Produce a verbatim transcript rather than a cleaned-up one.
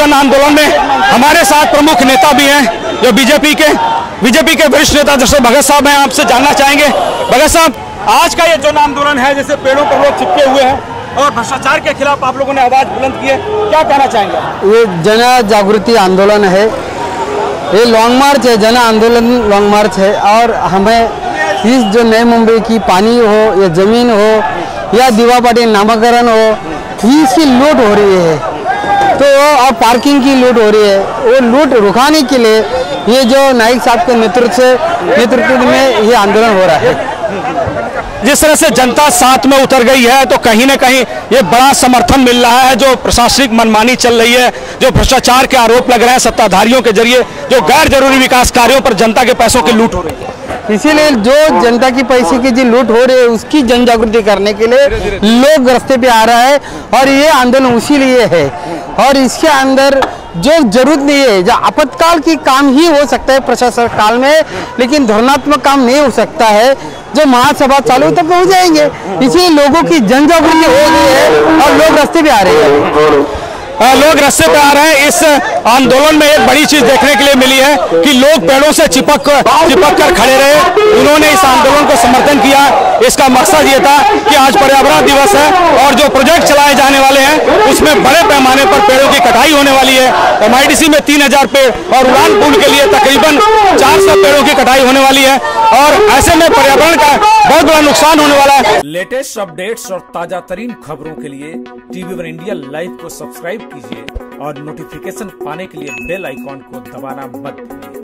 जन आंदोलन में हमारे साथ प्रमुख नेता भी हैं जो बीजेपी के बीजेपी के वरिष्ठ नेता जैसे भगत साहब हैं। आपसे जानना चाहेंगे भगत साहब, आज का ये जन आंदोलन है, जैसे पेड़ों पर लोग चिपके हुए हैं और भ्रष्टाचार के खिलाफ आप लोगों ने आवाज बुलंद की है, क्या कहना चाहेंगे? ये जन जागृति आंदोलन है, ये लॉन्ग मार्च है, जन आंदोलन लॉन्ग मार्च है। और हमें इस जो नई मुंबई की पानी हो या जमीन हो या दीवा पाटिल नामकरण हो, इसकी लूट हो रही है तो और पार्किंग की लूट हो रही है, वो लूट रुकाने के लिए ये जो नाइक साहब के नेतृत्व नेतृत्व में ये आंदोलन हो रहा है। जिस तरह से जनता साथ में उतर गई है तो कहीं ना कहीं ये बड़ा समर्थन मिल रहा है। जो प्रशासनिक मनमानी चल रही है, जो भ्रष्टाचार के आरोप लग रहे हैं सत्ताधारियों के जरिए, जो गैर जरूरी विकास कार्यों पर जनता के पैसों की लूट हो रही है, इसीलिए जो जनता की पैसे की जो लूट हो रही है उसकी जन जागृति करने के लिए लोग रास्ते पे आ रहा है। और ये आंदोलन उसी लिए है और इसके अंदर जो जरूरत नहीं है, जो आपातकाल की काम ही हो सकता है प्रशासन काल में, लेकिन धरनात्मक काम नहीं हो सकता है। जो महासभा चालू तक हो जाएंगे, इसलिए लोगों की जन जागृति हो गई है और लोग रास्ते पे आ रहे हैं। लोग रास्ते पे आ रहे हैं। इस आंदोलन में एक बड़ी चीज देखने के लिए मिली है कि लोग पेड़ों से चिपक चिपक कर खड़े रहे, उन्होंने इस आंदोलन को समर्थन किया। इसका मकसद ये था कि आज पर्यावरण दिवस है और जो प्रोजेक्ट चलाए जाने वाले हैं उसमें बड़े पैमाने पर पेड़ों की कटाई होने वाली है। एमआईडीसी में तीन हजार पेड़ और उड़ान पुल के लिए तकरीबन चार सौ पेड़ों की कटाई होने वाली है और ऐसे में पर्यावरण का बहुत बड़ा नुकसान होने वाला है। लेटेस्ट अपडेट्स और ताजा तरीन खबरों के लिए टीवी वन इंडिया लाइव को सब्सक्राइब कीजिए और नोटिफिकेशन पाने के लिए बेल आइकॉन को दबाना मत भूलिए।